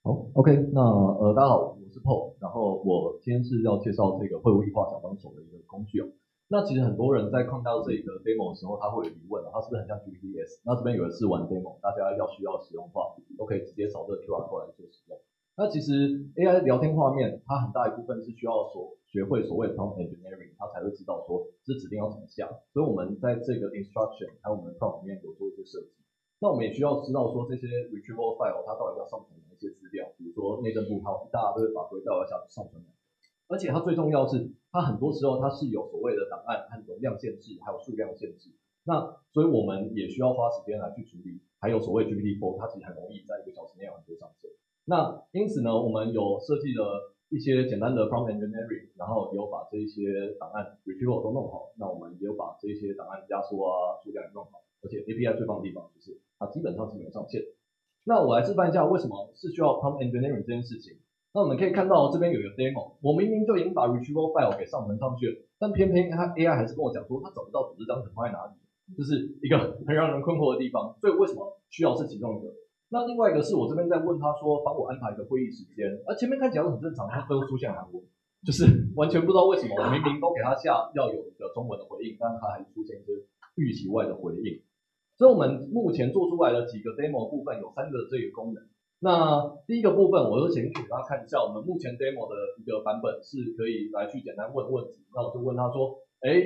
好，OK，那大家好，我是 Paul，然后我今天是要介绍这个会务异化小帮手的一个工具哦。那其实很多人在看到这个 demo 的时候，他会有疑问它是不是很像 GPS？那这边有一次玩 demo，大家需要使用的话，都可以直接扫这个 QR code 来做使用。那其实 AI 聊天画面，它很大一部分是需要学会所谓的 prompt engineering，它才会知道说这指令要怎么下。所以我们在这个 instruction 还有我们的 prompt 里面有做一些设计。那我们也需要知道说这些 retrieval file 它到底要上传哪一些资料，比如说内政部它有一大堆法规到底要上传哪，而且它最重要是它很多时候它是有所谓的档案和容量限制，还有数量限制。那所以我们也需要花时间来去处理，还有所谓 GPT-4 它其实很容易在1个小时内完成上线。那因此呢，我们有设计了一些简单的 prompt engineering，然后也有把这些档案 retrieval 都弄好，那我们也有把这些档案压缩啊、数量也弄好，而且 API 最棒的地方就是它基本上是没有上线。那我来示范一下为什么是需要 prompt engineering 这件事情。那我们可以看到这边有一个 demo，我明明就已经把 retrieval file 给上传上去了，但偏偏它 AI 还是跟我讲说它找不到组织章程放在哪里，就是一个很让人困惑的地方。所以为什么需要是其中一个？那另外一个是我这边在问他说，帮我安排一个会议时间，而前面看起来都很正常，它最后出现韩文，就是完全不知道为什么，我明明都给他下要有一个中文的回应，但是他还是出现一些预期外的回应。所以我们目前做出来的几个 demo 部分有3个这个功能。那第一个部分，我就先给大家看一下，我们目前 demo 的一个版本是可以来去简单问问题。那我就问他说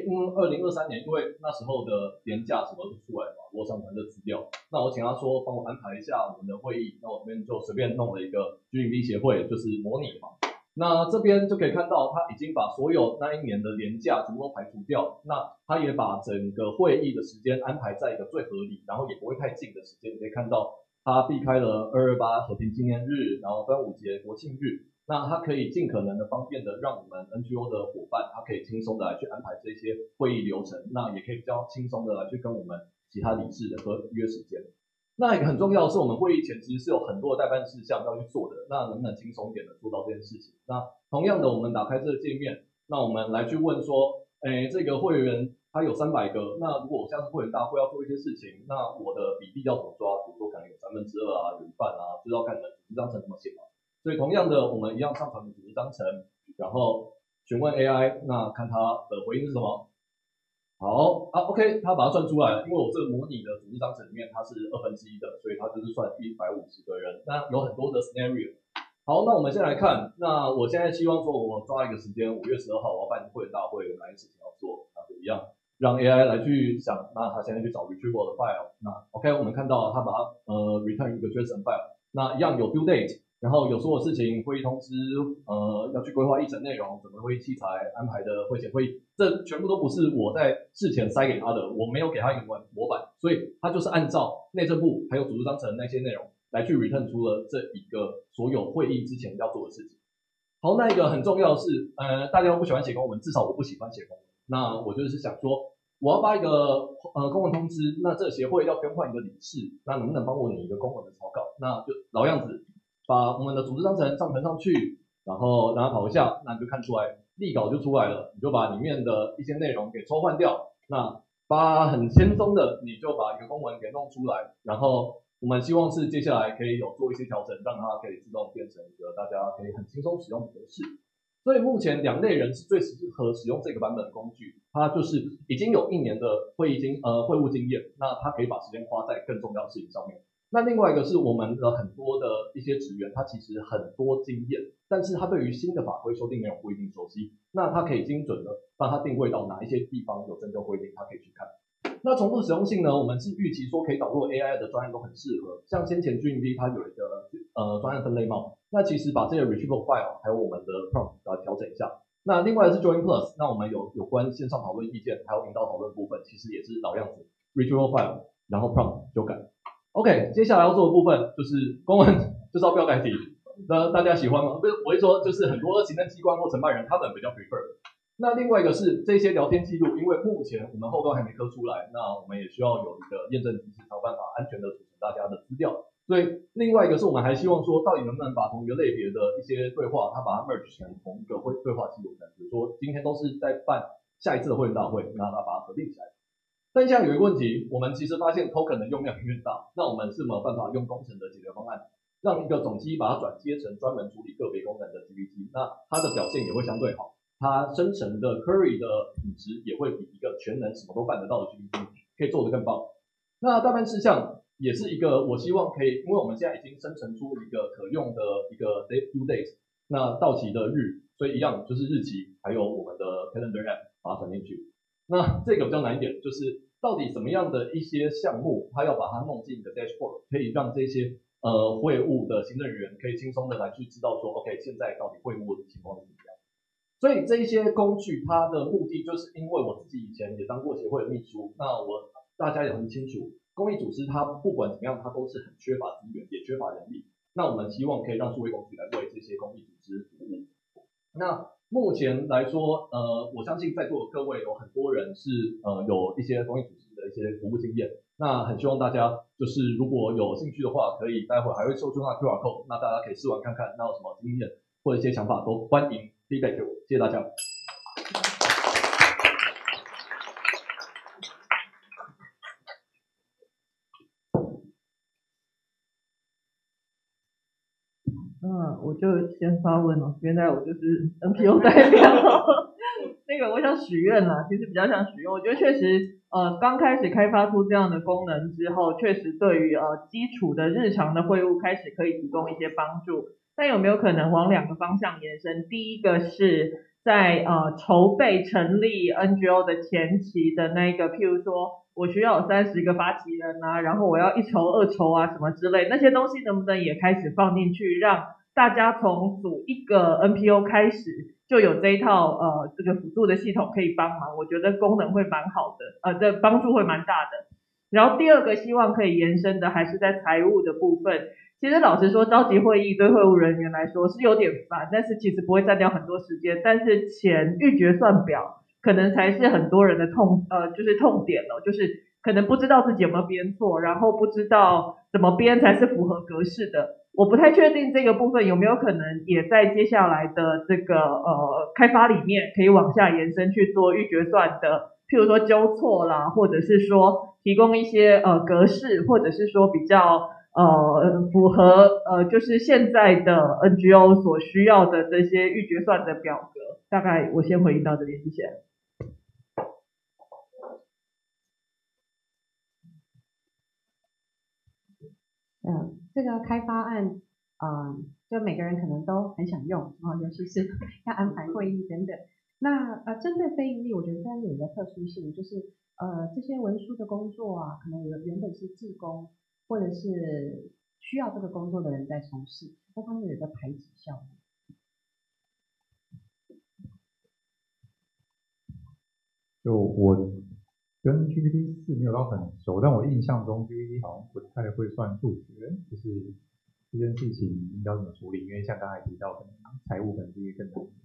，2023年因为那时候的年假什么都出来嘛，我上传的资料，那我请他说帮我安排一下我们的会议，那我这边就随便弄了一个 GMV 协会，就是模拟嘛。那这边就可以看到，他已经把所有那一年的年假全部都排除掉。那他也把整个会议的时间安排在一个最合理，然后也不会太近的时间。你可以看到，他避开了228和平纪念日，然后端午节、国庆日。那他可以尽可能的方便的让我们 NGO 的伙伴，他可以轻松的来去安排这些会议流程，那也可以比较轻松的来去跟我们其他理事的约时间。那一个很重要的是，我们会议前其实是有很多的代办事项要去做的，那能不能轻松一点的做到这件事情？那同样的，我们打开这个界面，那我们来去问说，这个会员他有300个，那如果我下次会员大会要做一些事情，那我的比例要怎么抓？比如说可能有2/3啊，有一半啊，就是要看你们组织章程怎么写嘛。所以同样的，我们一样上传组织章程，然后询问 AI，那看它的回应是什么。好啊 ，OK，他把它算出来了，因为我这个模拟的组织章程里面它是1/2的，所以它就是算150个人，那有很多的 scenario。好，那我们先来看，那我现在希望说我抓一个时间，5月12号我要办会员大会，有哪些事情要做，那就一样让 AI 来去想，那他现在去找 retrieval 的 file，那 OK， 我们看到他把它return 一个 JSON file，那一样有 due date。然后有所有事情，会议通知，要去规划议程内容，准备会议器材，安排的会前会议，这全部都不是我在事前塞给他的，我没有给他一个模板，所以他就是按照内政部还有组织章程那些内容来去 return 出了这一个所有会议之前要做的事情。好，那一个很重要的是，大家都不喜欢写公文，至少我不喜欢写公文，那我就是想说，我要发一个公文通知，那这个协会要更换一个理事，那能不能帮我拟一个公文的草稿？那就老样子。把我们的组织章程上传上去，然后让它跑一下，那你就看出来例稿就出来了，你就把里面的一些内容给抽换掉，那把很轻松的你就把一个公文给弄出来，然后我们希望是接下来可以有做一些调整，让它可以自动变成一个大家可以很轻松使用的格式。所以目前2类人是最适合使用这个版本的工具，它就是已经有1年的会务经验，那它可以把时间花在更重要的事情上面。那另外一个是我们的很多的一些职员，他其实很多经验，但是他对于新的法规修订没有不一定熟悉，那他可以精准的帮他定位到哪一些地方有征求规定，他可以去看。那重复使用性呢，我们是预期说可以导入 AI 的专案都很适合，像先前 GMV 它有一个专案分类帽，那其实把这个 retrieval file 还有我们的 prompt 来调整一下。那另外是 Join Plus， 那我们有关线上讨论意见还有引导讨论部分，其实也是老样子 retrieval file， 然后 prompt 修改。OK， 接下来要做的部分就是公文就是要标改题，那大家喜欢吗？不是，我会说就是很多行政机关或承办人他们比较 prefer。那另外一个是这些聊天记录，因为目前我们后端还没刻出来，那我们也需要有一个验证机制，才有办法安全的储存大家的资料。所以另外一个是我们还希望说，到底能不能把同一个类别的一些对话，它把它 merge 成同一个对话记录呢？比如说今天都是在办下一次的会员大会，那它把它合并起来。但现在有一个问题，我们其实发现 token 的用量越大，那我们是没有办法用工程的解决方案让一个总机把它转接成专门处理个别功能的 GPT， 那它的表现也会相对好，它生成的 query 的品质也会比一个全能什么都办得到的 GPT 可以做得更棒。那代办事项也是一个我希望可以，因为我们现在已经生成出一个可用的一个 due date， 那到期的日，所以一样就是日期，还有我们的 calendar app 把它传进去。那这个比较难一点，就是到底什么样的一些项目，它要把它弄进一个 dashboard， 可以让这些会务的行政人员可以轻松的来去知道说 ，OK， 现在到底会务的情况是怎么样。所以这一些工具，它的目的就是因为我自己以前也当过协会的秘书，那大家也很清楚，公益组织它不管怎么样，它都是很缺乏资源，也缺乏人力。那我们希望可以让数位工具来为这些公益组织服务。那目前来说，我相信在座的各位有很多人是有一些公益组织的一些服务经验，那很希望大家就是如果有兴趣的话，可以待会还会秀出那 QR code， 那大家可以试玩看看，那有什么经验或者一些想法都欢迎 feedback 给我，谢谢大家。 我就先发问了，现在我就是 NPO 代表。那个我想许愿啦，其实比较想许愿，我觉得确实刚开始开发出这样的功能之后，确实对于基础的日常的会务开始可以提供一些帮助。但有没有可能往两个方向延伸？第一个是在筹备成立 NGO 的前期的那个，譬如说我需要有30个发起人啊，然后我要1筹2筹啊什么之类，那些东西能不能也开始放进去，让大家从组一个 NPO 开始就有这一套这个辅助的系统可以帮忙，我觉得功能会蛮好的，这帮助会蛮大的。然后第二个希望可以延伸的还是在财务的部分。其实老实说，召集会议对会务人员来说是有点烦，但是其实不会占掉很多时间。但是钱预决算表可能才是很多人的就是痛点了，就是可能不知道自己有没有编错，然后不知道怎么编才是符合格式的。我不太确定这个部分有没有可能也在接下来的这个开发里面可以往下延伸去做预决算的，譬如说纠错啦，或者是说提供一些格式，或者是说比较符合就是现在的 NGO 所需要的这些预决算的表格。大概我先回应到这边，谢谢。 这个开发案，就每个人可能都很想用，尤其是要安排会议等等。那针对非营利，我觉得它有一个特殊性，就是这些文书的工作啊，可能原本是志工或者是需要这个工作的人在从事，那他们有一个排挤效应。 就我跟 GPT-4没有到很熟，但我印象中 GPT 好像不太会算数学，就是这件事情应该怎么处理？因为像刚才提到，可能财务可能是一个更难的。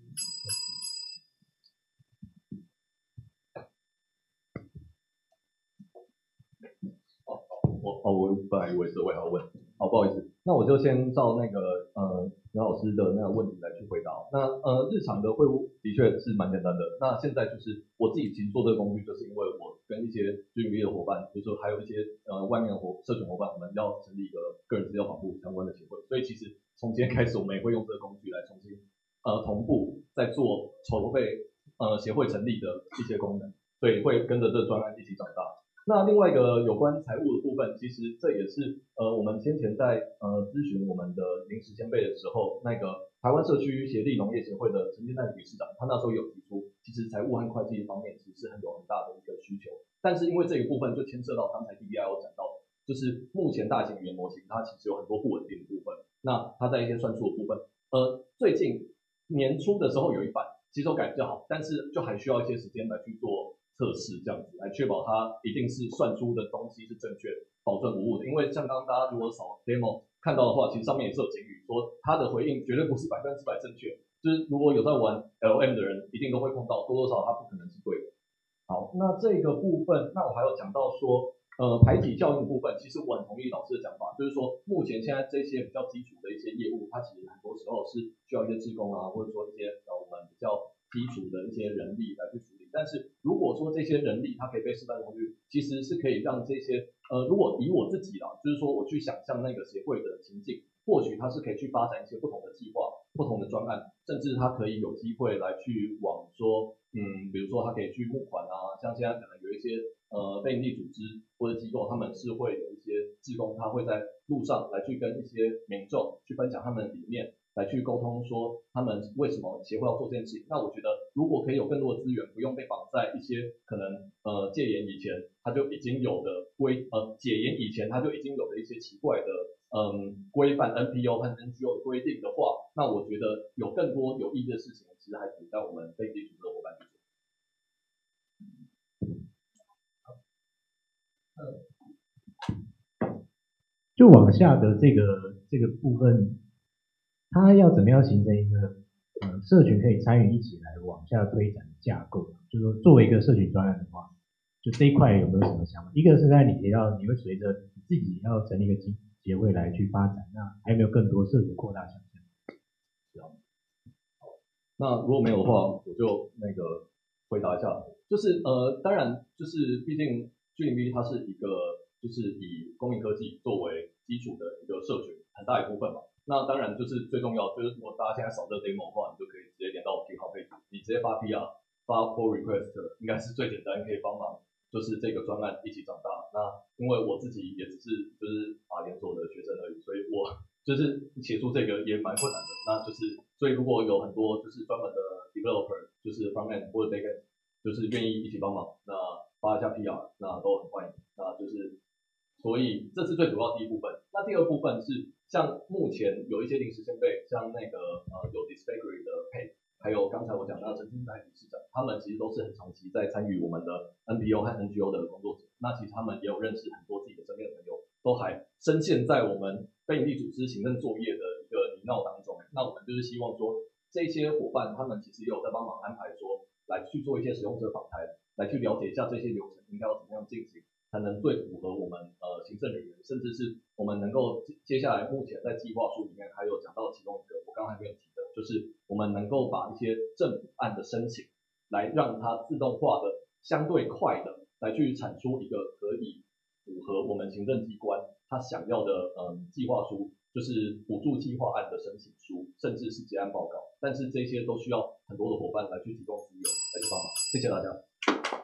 我本来以为是我也要问，好，不好意思，那我就先照那个杨老师的那个问题来去回答。那日常的会务的确是蛮简单的。那现在就是我自己其实做这个工具，就是因为我跟一些居民的伙伴，就是说还有一些外面的社群伙伴，我们要成立一个个人资料保护相关的协会，所以其实从今天开始，我们也会用这个工具来重新同步在做筹备协会成立的一些功能，所以会跟着这个专案一起长大。那另外一个有关财务的部分，其实这也是我们先前在咨询我们的临时先辈的时候，那个台湾社区协力农业协会的陈建泰理事长，他那时候有提出，其实财务和会计方面其实是很大的一个需求，但是因为这一部分就牵涉到刚才 DBI 有讲到的，就是目前大型语言模型它其实有很多不稳定的部分，那它在一些算术的部分，最近年初的时候有一版吸收改比较好，但是就还需要一些时间来去做测试，这样子来确保它一定是算出的东西是正确，保证无误的。因为像刚刚大家如果扫 demo 看到的话，其实上面也是有警语说它的回应绝对不是100%正确，就是如果有在玩 LM 的人，一定都会碰到，多多少它不可能是对的。好，那这个部分，那我还有讲到说，排挤效应的部分，其实我很同意老师的讲法，就是说目前现在这些比较基础的一些业务，它其实很多时候是需要一些志工啊，或者说一些我们比较基础的一些人力来去处理。但是如果说这些人力它可以被示范工具，其实是可以让这些如果以我自己啦，就是说我去想象那个协会的情境， 或许它是可以去发展一些不同的计划、不同的专案，甚至它可以有机会来去往说，比如说它可以去募款啊，像现在可能有一些非营利组织或者机构，他们是会有一些志工，他会在路上来去跟一些民众去分享他们的理念。来去沟通说他们为什么协会要做这件事情。那我觉得如果可以有更多的资源，不用被绑在一些可能戒严以前他就已经有的解严以前他就已经有的一些奇怪的规范 NPO 和 NGO 的规定的话，那我觉得有更多有意义的事情，其实还可以在我们非营利组织的伙伴去做。就往下的这个部分。它要怎么样形成一个社群可以参与一起来往下推展的架构？就是说，作为一个社群专案的话，就这一块有没有什么想法？一个是在你提到你会随着你自己要成立一个协会来去发展，那还有没有更多社群扩大想象？ 那如果没有的话，我就回答一下，就是当然就是毕竟 G0V 它是一个就是以公民科技作为基础的一个社群很大一部分嘛。那当然就是最重要，就是如果大家现在扫这个 demo 的话，你就可以直接点到 GitHub page，你直接发 PR 发 pull request 应该是最简单，可以帮忙就是这个专案一起长大。那因为我自己也只是就是法联所的学生而已，所以我就是写出这个也蛮困难的。那就是所以如果有很多就是专门的 developer， 就是 front end 或者 back end， 就是愿意一起帮忙，那发一下 PR， 那都很欢迎。那就是所以这是最主要第一部分。那第二部分是像目前有一些临时先辈，像有 Disbakery 的 Pay， 还有刚才我讲到陈金台理事长，他们其实都是很长期在参与我们的 NPO 和 NGO 的工作者。那其实他们也有认识很多自己的身边的朋友，都还深陷在我们非营利组织行政作业的一个泥淖当中。那我们就是希望说，这些伙伴他们其实也有在帮忙安排说，来去做一些使用者访谈，来去了解一下这些流程应该要怎么样进行。才能最符合我们行政人员，甚至是我们能够接下来目前在计划书里面还有讲到其中一个，我刚才没有提的，就是我们能够把一些政府案的申请，来让它自动化的、相对快的来去产出一个可以符合我们行政机关他想要的计划书，就是补助计划案的申请书，甚至是结案报告。但是这些都需要很多的伙伴来去提供资源来去帮忙。谢谢大家。